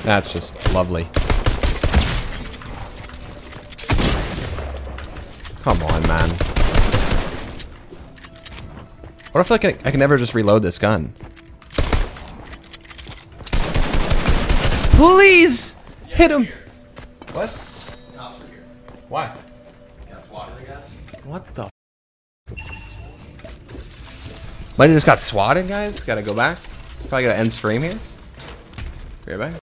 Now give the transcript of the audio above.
That's just lovely. Come on, man. What if like I can never just reload this gun? Please hit him. What? Not for here. Why? Got swatted, I guess. What the? Might have just got swatted, guys. Gotta go back. Probably gotta end stream here. Be right back.